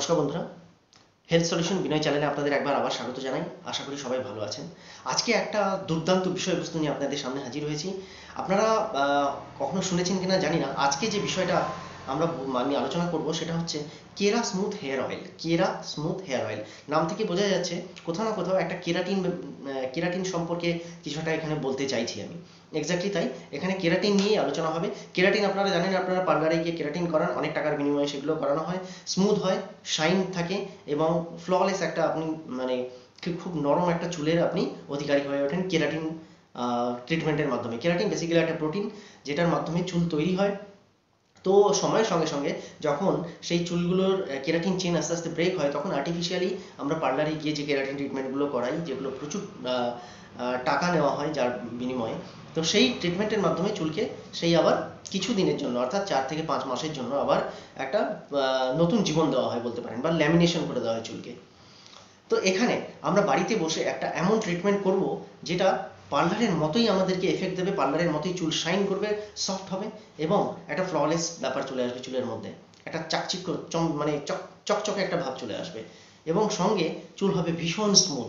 নমস্কার বন্ধুরা, health solution বিনয় চ্যানেলে আপনাদের একবার আবার স্বাগত জানাই। আশা করি সবাই ভালো আছেন। আজকে একটা দুর্দান্ত বিষয়বস্তু নিয়ে আপনাদের সামনে হাজির হয়েছি। আপনারা কখনো শুনেছেন কিনা জানি না। আজকে যে বিষয়টা আমি আলোচনা করব সেটা হচ্ছে Kera smooth hair oil. Kera smooth hair oil নাম থেকে বোঝা যাচ্ছে কোথাও না কোথাও একটা কেরাটিন সম্পর্কে কিছুটা এখানে বলতে চাইছি আমি। এক্স্যাক্টলি তাই, এখানে কেরাটিন নিয়েই আলোচনা হবে। কেরাটিন আপনারা জানেন, আপনারা পার্লারে গিয়ে কেরাটিন করান, অনেক টাকার বিনিময়ে সেগুলো করানো হয়। স্মুথ হয়, শাইন থাকে এবং ফ্ললেস একটা আপনি মানে খুব নরম একটা চুলের আপনি অধিকারী হয়ে ওঠেন কেরাটিন ট্রিটমেন্টের মাধ্যমে। কেরাটিন বেসিক্যালি একটা প্রোটিন যেটার মাধ্যমে চুল তৈরি হয়। তো সময়ের সঙ্গে সঙ্গে যখন সেই চুলগুলোর কেরাটিন চেন আস্তে আস্তে ব্রেক হয়, তখন আর্টিফিশিয়ালি আমরা পার্লারে গিয়ে যে কেরাটিন ট্রিটমেন্টগুলো করাই, যেগুলো প্রচুর টাকা নেওয়া হয় যার বিনিময়ে, তো সেই ট্রিটমেন্টের মাধ্যমে চুলকে সেই আবার কিছু দিনের জন্য, অর্থাৎ 4 থেকে 5 মাসের জন্য আবার একটা নতুন জীবন দেওয়া হয় বলতে পারেন, বা ল্যামিনেশন করে দেওয়া হয় চুলকে। তো এখানে আমরা বাড়িতে বসে একটা এমন ট্রিটমেন্ট করব যেটা পার্লারের মতোই আমাদেরকে এফেক্ট দেবে, পার্লারের মতোই চুল শাইন করবে, সফট হবে এবং একটা ফ্ললেস ব্যাপার চলে আসবে চুলের মধ্যে। একটা চাকচিক্য মানে চকচকে একটা ভাব চলে আসবে এবং সঙ্গে চুল হবে ভীষণ স্মুথ।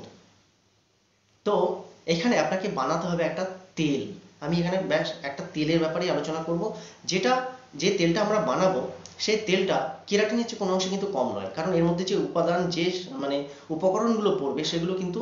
তো এখানে আপনাকে বানাতে হবে একটা তেল। আমি এখানে ব্যাস একটা তেলের ব্যাপারেই আলোচনা করব, যে তেলটা আমরা বানাবো সেই তেলটা কেরাটিনের চেয়ে কোনো অংশে কিন্তু কম নয়, কারণ এর মধ্যে যে উপাদান, যে মানে উপকরণগুলো পড়বে সেগুলো কিন্তু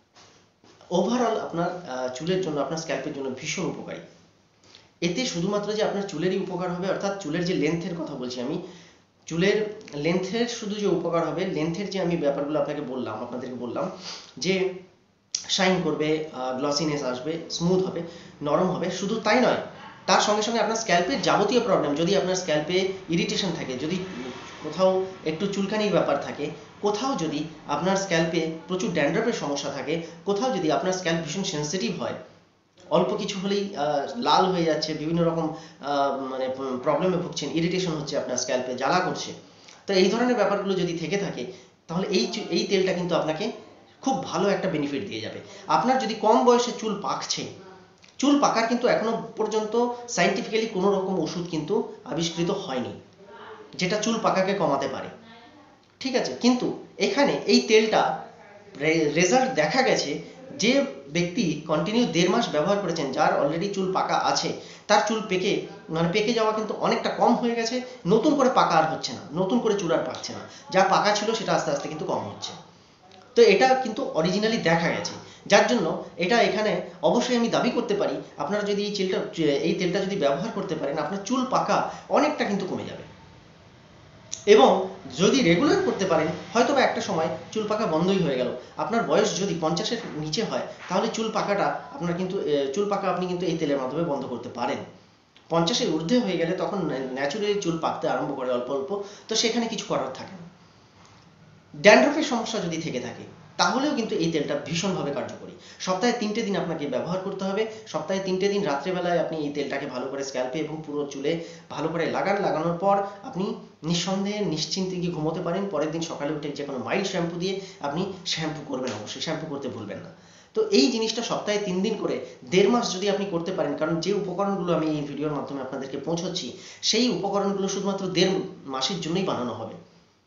ওভারঅল আপনার চুলের জন্য, আপনার স্ক্যাল্পের জন্য ভীষণ উপকারী। এতে শুধুমাত্র যে আপনার চুলেরই উপকার হবে, অর্থাৎ চুলের যে লেন্থের কথা বলছি আমি, চুলের লেন্থের শুধু যে উপকার হবে, লেন্থের যে আমি ব্যাপারগুলো আপনাদেরকে বললাম যে শাইন করবে, গ্লসিনেস আসবে, স্মুথ হবে, নরম হবে, শুধু তাই নয়, তার সঙ্গে সঙ্গে আপনার স্ক্যাল্পের যাবতীয় প্রবলেম, যদি আপনার স্ক্যাল্পে ইরিটেশন থাকে, যদি কোথাও একটু চুলকানির ব্যাপার থাকে, কোথাও যদি আপনার স্ক্যাল্পে প্রচুর ড্যান্ড্রফের সমস্যা থাকে, কোথাও যদি আপনার স্ক্যাল্প ভীষণ সেন্সিটিভ হয়, অল্প কিছু হলেই লাল হয়ে যাচ্ছে, বিভিন্ন রকম মানে প্রবলেমে ভুগছেন, ইরিটেশন হচ্ছে, আপনার স্ক্যাল্পে জ্বালা করছে, তো এই ধরনের ব্যাপারগুলো যদি থেকে থাকে, তাহলে এই তেলটা কিন্তু আপনাকে খুব ভালো একটা বেনিফিট দিয়ে যাবে। আপনার যদি কম বয়সে চুল পাকছে, চুল পাকার কিন্তু এখনো পর্যন্ত সাইন্টিফিক্যালি কোনো রকম ওষুধ কিন্তু আবিষ্কৃত হয়নি যেটা চুল পাকাকে কমাতে পারে, ঠিক আছে? কিন্তু এখানে এই তেলটা রেজাল্ট দেখা গেছে, যে ব্যক্তি কন্টিনিউ 1.5 মাস ব্যবহার করেছেন, যার অলরেডি চুল পাকা আছে, তার চুল পেকে যাওয়া কিন্তু অনেকটা কম হয়ে গেছে, নতুন করে পাকা আর হচ্ছে না, নতুন করে চুল আর পাকছে না, যা পাকা ছিল সেটা আস্তে আস্তে কিন্তু কম হচ্ছে। তো এটা কিন্তু অরিজিনালি দেখা গেছে, যার জন্য এটা এখানে অবশ্যই আমি দাবি করতে পারি, আপনারা যদি এই তেলটা যদি ব্যবহার করতে পারেন, আপনার চুল পাকা অনেকটা কিন্তু কমে যাবে। এবং যদি রেগুলার করতে পারেন, হয়তো বা একটা সময় চুল পাকা বন্ধই হয়ে গেল। আপনার বয়স যদি 50-এর নিচে হয়, তাহলে চুল পাকা আপনি কিন্তু এই তেলের মাধ্যমে বন্ধ করতে পারেন। 50-এর ঊর্ধ্বে হয়ে গেলে তখন ন্যাচুরালি চুল পাকতে আরম্ভ করে অল্প অল্প, তো সেখানে কিছু করার থাকে না। ড্যান্ড্রফের সমস্যা যদি থেকে থাকে, তাহলেও কিন্তু এই তেলটা ভীষণভাবে কার্যকরী। সপ্তাহে 3টে দিন আপনাকে ব্যবহার করতে হবে। সপ্তাহে 3টে দিন রাত্রেবেলায় আপনি এই তেলটাকে ভালো করে স্ক্যাল্পে এবং পুরো চুলে ভালো করে লাগানোর পর আপনি নিঃসন্দেহে নিশ্চিন্তে গিয়ে ঘুমোতে পারেন। পরের দিন সকালে উঠে যে কোনো মাইল্ড শ্যাম্পু দিয়ে আপনি শ্যাম্পু করবেন, অবশ্যই শ্যাম্পু করতে ভুলবেন না। তো এই জিনিসটা সপ্তাহে 3 দিন করে 1.5 মাস যদি আপনি করতে পারেন, কারণ যে উপকরণগুলো আমি এই ভিডিওর মাধ্যমে আপনাদেরকে পৌঁছচ্ছি, সেই উপকরণগুলো শুধুমাত্র 1.5 মাসের জন্যই বানানো হবে।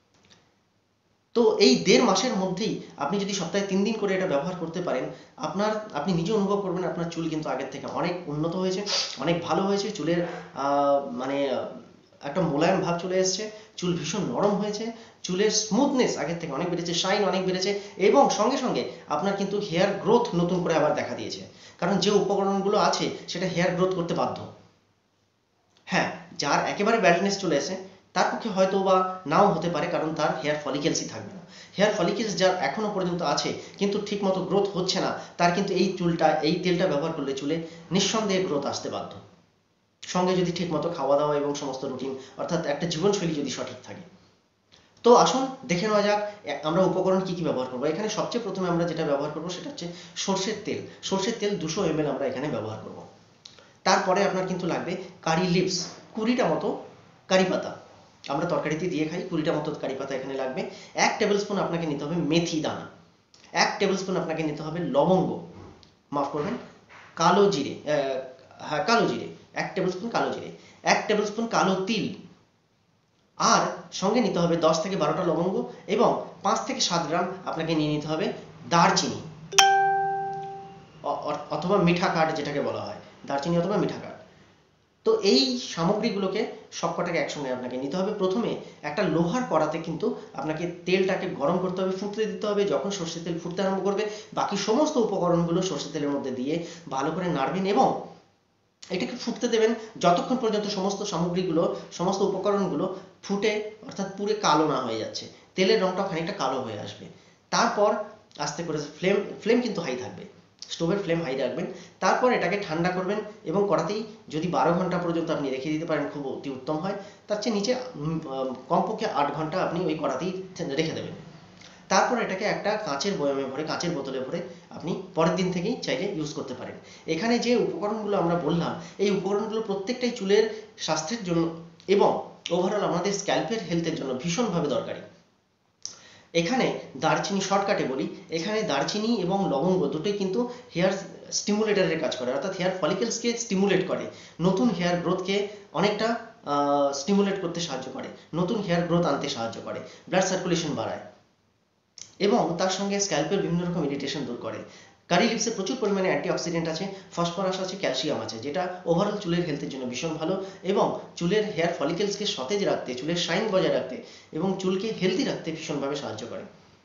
তো এই 1.5 মাসের মধ্যেই আপনি যদি সপ্তাহে 3 দিন করে এটা ব্যবহার করতে পারেন, আপনি নিজে অনুভব করবেন আপনার চুল কিন্তু আগের থেকে অনেক উন্নত হয়েছে, অনেক ভালো হয়েছে। চুলের মানে একটা মোলায়েম ভাব চলে এসছে, চুল ভীষণ নরম হয়েছে, চুলের স্মুথনেস আগের থেকে অনেক বেড়েছে, শাইন অনেক বেড়েছে এবং সঙ্গে সঙ্গে আপনার কিন্তু হেয়ার গ্রোথ নতুন করে আবার দেখা দিয়েছে, কারণ যে উপকরণগুলো আছে সেটা হেয়ার গ্রোথ করতে বাধ্য। হ্যাঁ, যার একেবারে ব্যাল্ডনেস চলে আসে, তার পক্ষে হয়তো বা নাও হতে পারে, কারণ তার হেয়ার ফলিকেলসই থাকবে না। হেয়ার ফলিকেলস যার এখনো পর্যন্ত আছে কিন্তু ঠিক মতো গ্রোথ হচ্ছে না, তার কিন্তু এই তেলটা ব্যবহার করলে চুলে নিঃসন্দেহে গ্রোথ আসতে বাধ্য, সঙ্গে যদি ঠিক মতো খাওয়া দাওয়া এবং সমস্ত রুটিন, অর্থাৎ একটা জীবনশৈলী যদি সঠিক থাকে। তো আসুন দেখে নেওয়া যাক আমরা উপকরণ কি কি ব্যবহার করবো। এখানে সবচেয়ে প্রথমে আমরা যেটা ব্যবহার করবো সেটা হচ্ছে সর্ষের তেল। সর্ষের তেল 200 ml আমরা এখানে ব্যবহার করব। তারপরে আপনার কিন্তু লাগবে কারি লিভস, 20টা মতো কারি পাতা। আমরা তরকারিতে দিয়ে খাই, 20টা মতো কারি পাতা এখানে লাগবে। 1 টেবিল স্পুন আপনাকে নিতে হবে মেথি দানা, 1 টেবিল স্পুন আপনাকে নিতে হবে লবঙ্গ, মাফ করবেন কালো জিরে, কালো জিরে 1 টেবিল স্পুন কালো জিরে, 1 টেবিল স্পুন কালো তিল, আর সঙ্গে নিতে হবে 10 থেকে 12টা লবঙ্গ এবং 5 থেকে 7 গ্রাম আপনাকে নিয়ে নিতে হবে দারচিনি অথবা মিঠা কাঠ যেটাকে বলা হয়, দারচিনি অথবা মিঠা কাঠ। তো এই সামগ্রীগুলোকে সবকটাকে একসঙ্গে আপনাকে নিতে হবে। প্রথমে একটা লোহার কড়াতে কিন্তু আপনাকে তেলটাকে গরম করতে হবে, ফুটতে দিতে হবে। যখন সর্ষের তেল ফুটতে আরম্ভ করবে, বাকি সমস্ত উপকরণগুলো সর্ষের তেলের মধ্যে দিয়ে ভালো করে নাড়বেন এবং এটাকে ফুটতে দেবেন যতক্ষণ পর্যন্ত সমস্ত সামগ্রীগুলো, সমস্ত উপকরণগুলো ফুটে অর্থাৎ পুরো কালো না হয়ে যাচ্ছে, তেলের রংটা খানিকটা কালো হয়ে আসবে। তারপর আস্তে করে ফ্লেম কিন্তু হাই থাকবে, স্টোভের ফ্লেম হাই রাখবেন। তারপর এটাকে ঠান্ডা করবেন এবং কড়াতেই যদি 12 ঘন্টা পর্যন্ত আপনি রেখে দিতে পারেন খুব অতি উত্তম হয়। তার চেয়ে নিচে কমপক্ষে 8 ঘন্টা আপনি ওই কড়াতেই রেখে দেবেন। তারপর এটাকে একটা কাঁচের বয়ামে ভরে, কাঁচের বোতলে ভরে আপনি পরের দিন থেকেই চাইলে ইউজ করতে পারেন। এখানে যে উপকরণগুলো আমরা বললাম, এই উপকরণগুলো প্রত্যেকটাই চুলের স্বাস্থ্যের জন্য এবং ওভারঅল আমাদের স্ক্যাল্পের হেলথের জন্য ভীষণভাবে দরকারি। এখানে দারচিনি, শর্টকাটে বলি, এখানে দারচিনি এবং লবঙ্গ দুটোই কিন্তু হেয়ার স্টিমুলেটরের কাজ করে, অর্থাৎ হেয়ার ফলিকেলসকে স্টিমুলেট করে, নতুন হেয়ার গ্রোথকে অনেকটা স্টিমুলেট করতে সাহায্য করে, নতুন হেয়ার গ্রোথ আনতে সাহায্য করে, ব্লাড সার্কুলেশন বাড়ায় এবং তার সঙ্গে স্ক্যাল্পের বিভিন্ন রকম ইরিটেশন দূর করে। কারি লিভসে প্রচুর পরিমাণে অ্যান্টিঅক্সিডেন্ট আছে, ফসফরাস আছে, ক্যালসিয়াম আছে, যেটা ওভারঅল চুলের হেলথের জন্য ভীষণ ভালো এবং চুলের হেয়ার ফলিকেলসকে সতেজ রাখতে, চুলের শাইন বজায় রাখতে এবং চুলকে হেলদি রাখতে ভীষণভাবে সাহায্য করে।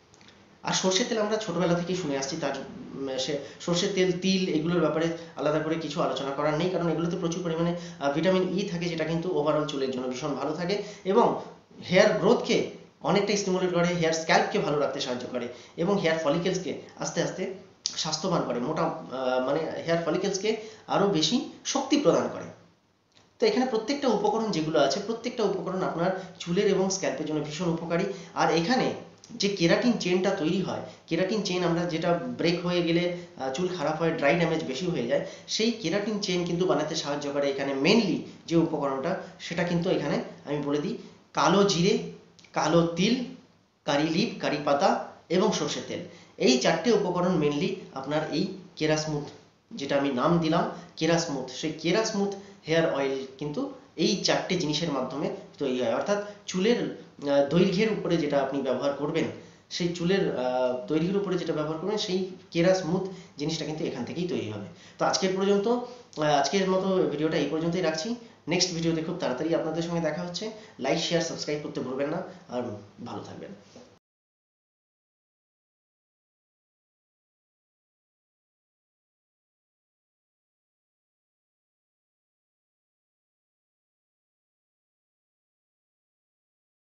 আর সর্ষের তেল আমরা ছোটবেলা থেকেই শুনে আসছি, তার সর্ষের তেল, তিল, এগুলোর ব্যাপারে আলাদা করে কিছু আলোচনা করার নেই, কারণ এগুলোতে প্রচুর পরিমাণে ভিটামিন ই থাকে, যেটা কিন্তু ওভারঅল চুলের জন্য ভীষণ ভালো থাকে এবং হেয়ার গ্রোথকে অনেকটা স্টিমুলেট করে, হেয়ার স্ক্যাল্পকে ভালো রাখতে সাহায্য করে এবং হেয়ার ফলিকেলসকে আস্তে আস্তে স্বাস্থ্যবান করে, মোটা মানে হেয়ার ফলিকেলসকে আরও বেশি শক্তি প্রদান করে। তো এখানে প্রত্যেকটা উপকরণ যেগুলো আছে, প্রত্যেকটা উপকরণ আপনার চুলের এবং স্ক্যাল্পের জন্য ভীষণ উপকারী। আর এখানে যে কেরাটিন চেনটা তৈরি হয়, কেরাটিন চেন আমরা যেটা ব্রেক হয়ে গেলে চুল খারাপ হয়, ড্রাই ড্যামেজ বেশি হয়ে যায়, সেই কেরাটিন চেন কিন্তু বানাতে সাহায্য করে এখানে মেনলি যে উপকরণটা, সেটা কিন্তু এখানে আমি বলে দিই, কালো জিরে, কালো তিল, কারি লিভ, কারি পাতা এবং সর্ষের তেল। এই 4টে উপকরণ মেনলি আপনার এই কেরাস্মুথ, যেটা আমি নাম দিলাম কেরাস্মুথ, সেই কেরাস্মুথ হেয়ার অয়েল কিন্তু এই 4টে জিনিসের মাধ্যমে তৈরি হয়। অর্থাৎ চুলের দৈর্ঘ্যের উপরে যেটা আপনি ব্যবহার করবেন, সেই চুলের দৈর্ঘ্যের উপরে যেটা ব্যবহার করবেন, সেই কেরাস্মুথ জিনিসটা কিন্তু এখান থেকেই তৈরি হবে। তো আজকের মতো ভিডিওটা এই পর্যন্তই রাখছি। নেক্সট ভিডিওতে খুব তাড়াতাড়ি আপনাদের সঙ্গে দেখা হচ্ছে। লাইক, শেয়ার, সাবস্ক্রাইব করতে ভুলবেন না আর ভালো থাকবেন।